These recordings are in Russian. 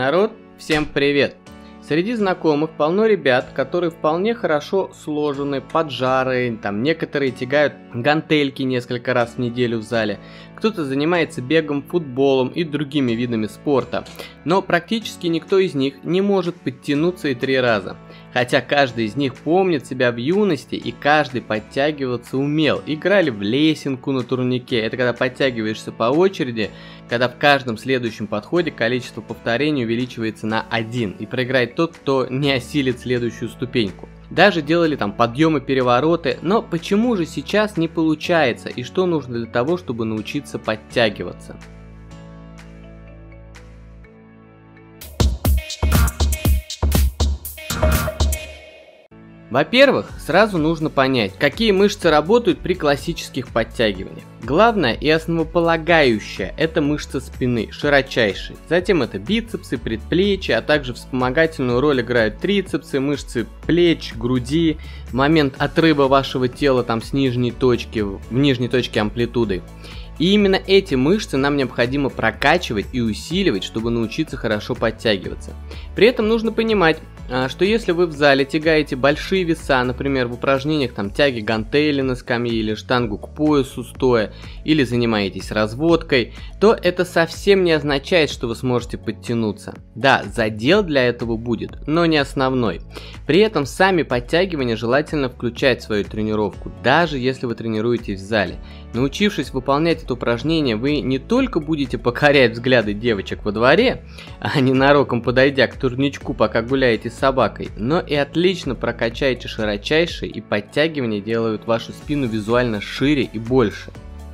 Народ, всем привет! Среди знакомых полно ребят, которые вполне хорошо сложены, поджарые, некоторые тягают гантельки несколько раз в неделю в зале, кто-то занимается бегом, футболом и другими видами спорта, но практически никто из них не может подтянуться и 3 раза. Хотя каждый из них помнит себя в юности и каждый подтягиваться умел. Играли в лесенку на турнике, это когда подтягиваешься по очереди, когда в каждом следующем подходе количество повторений увеличивается на 1 и проиграет тот, кто не осилит следующую ступеньку. Даже делали подъемы, перевороты, но почему же сейчас не получается и что нужно для того, чтобы научиться подтягиваться? Во-первых, сразу нужно понять, какие мышцы работают при классических подтягиваниях. Главное и основополагающее – это мышцы спины, широчайшие. Затем это бицепсы, предплечья, а также вспомогательную роль играют трицепсы, мышцы плеч, груди, момент отрыва вашего тела с нижней точки, в нижней точке амплитуды. И именно эти мышцы нам необходимо прокачивать и усиливать, чтобы научиться хорошо подтягиваться. При этом нужно понимать, что если вы в зале тягаете большие веса, например, в упражнениях тяги гантели на скамье или штангу к поясу стоя, или занимаетесь разводкой, то это совсем не означает, что вы сможете подтянуться. Да, задел для этого будет, но не основной. При этом сами подтягивания желательно включать в свою тренировку, даже если вы тренируетесь в зале. Научившись выполнять это упражнение, вы не только будете покорять взгляды девочек во дворе, а ненароком подойдя к турничку, пока гуляете с собакой, но и отлично прокачаете широчайшие, и подтягивания делают вашу спину визуально шире и больше.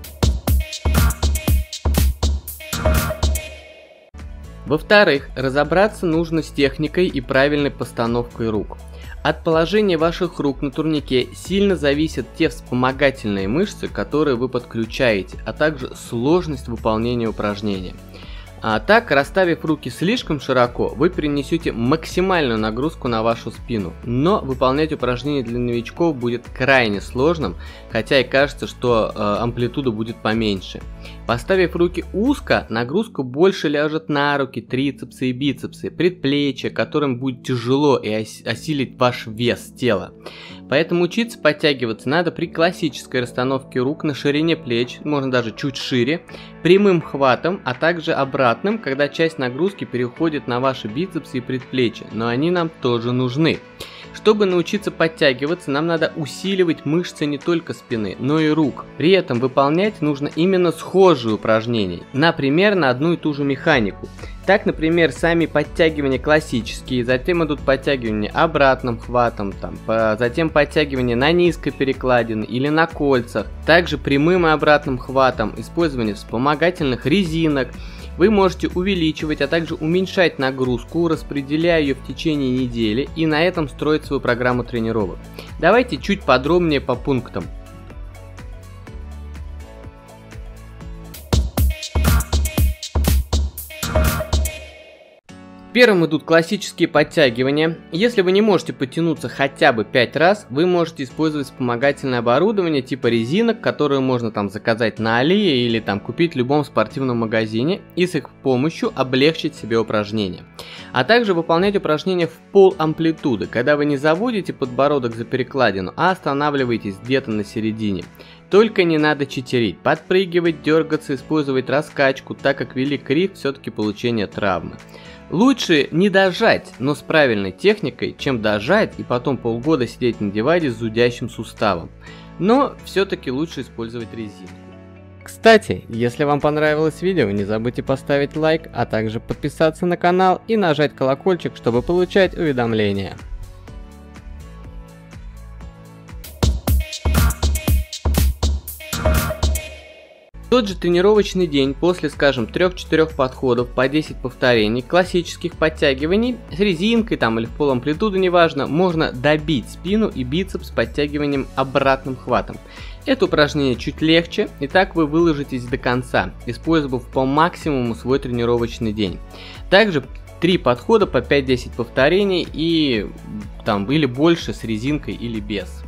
Во-вторых, разобраться нужно с техникой и правильной постановкой рук. От положения ваших рук на турнике сильно зависят те вспомогательные мышцы, которые вы подключаете, а также сложность выполнения упражнения. А так, расставив руки слишком широко, вы перенесете максимальную нагрузку на вашу спину, но выполнять упражнения для новичков будет крайне сложным, хотя и кажется, что амплитуда будет поменьше. Поставив руки узко, нагрузка больше ляжет на руки, трицепсы и бицепсы, предплечья, которым будет тяжело и осилить ваш вес тела. Поэтому учиться подтягиваться надо при классической расстановке рук на ширине плеч, можно даже чуть шире, прямым хватом, а также обратным, когда часть нагрузки переходит на ваши бицепсы и предплечья, но они нам тоже нужны. Чтобы научиться подтягиваться, нам надо усиливать мышцы не только спины, но и рук. При этом выполнять нужно именно схожие упражнения, например, на одну и ту же механику. Так, например, сами подтягивания классические, затем идут подтягивания обратным хватом, затем подтягивания на низкой перекладине или на кольцах, также прямым и обратным хватом, использование вспомогательных резинок. Вы можете увеличивать, а также уменьшать нагрузку, распределяя ее в течение недели и на этом строить свою программу тренировок. Давайте чуть подробнее по пунктам. Первым идут классические подтягивания. Если вы не можете подтянуться хотя бы 5 раз, вы можете использовать вспомогательное оборудование типа резинок, которые можно заказать на Али или купить в любом спортивном магазине, и с их помощью облегчить себе упражнения. А также выполнять упражнения в пол амплитуды, когда вы не заводите подбородок за перекладину, а останавливаетесь где-то на середине. Только не надо читерить, подпрыгивать, дергаться, использовать раскачку, так как велик риск все-таки получения травмы. Лучше не дожать, но с правильной техникой, чем дожать и потом полгода сидеть на диване с зудящим суставом. Но все-таки лучше использовать резинку. Кстати, если вам понравилось видео, не забудьте поставить лайк, а также подписаться на канал и нажать колокольчик, чтобы получать уведомления. Тот же тренировочный день после, скажем, 3-4 подходов по 10 повторений классических подтягиваний с резинкой или в поламплитуду, неважно, можно добить спину и бицепс подтягиванием обратным хватом. Это упражнение чуть легче, и так вы выложитесь до конца, использовав по максимуму свой тренировочный день. Также 3 подхода по 5-10 повторений и или больше с резинкой или без.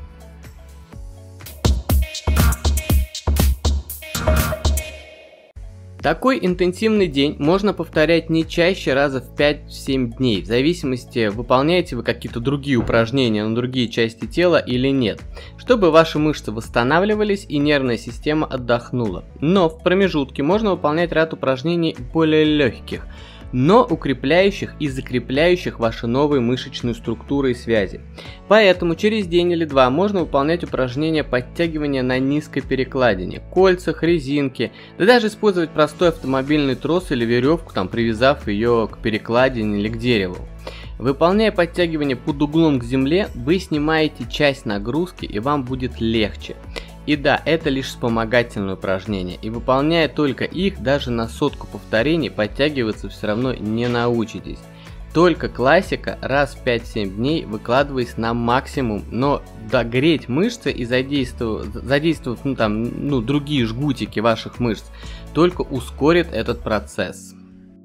Такой интенсивный день можно повторять не чаще раза в 5-7 дней, в зависимости, выполняете вы какие-то другие упражнения на другие части тела или нет, чтобы ваши мышцы восстанавливались и нервная система отдохнула. Но в промежутке можно выполнять ряд упражнений более легких, но укрепляющих и закрепляющих ваши новые мышечные структуры и связи. Поэтому через день или два можно выполнять упражнения подтягивания на низкой перекладине, кольцах, резинке, да даже использовать простой автомобильный трос или веревку, привязав ее к перекладине или к дереву. Выполняя подтягивания под углом к земле, вы снимаете часть нагрузки и вам будет легче. И да, это лишь вспомогательные упражнения, и выполняя только их, даже на 100 повторений подтягиваться все равно не научитесь. Только классика, раз в 5-7 дней, выкладываясь на максимум, но догреть мышцы и задействовав другие жгутики ваших мышц, только ускорит этот процесс.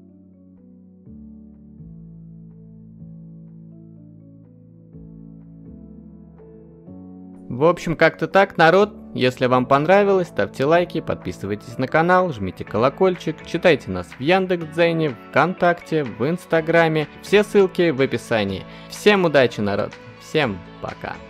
В общем, как-то так, народ. Если вам понравилось, ставьте лайки, подписывайтесь на канал, жмите колокольчик, читайте нас в Яндекс.Дзене, ВКонтакте, в Инстаграме. Все ссылки в описании. Всем удачи, народ. Всем пока.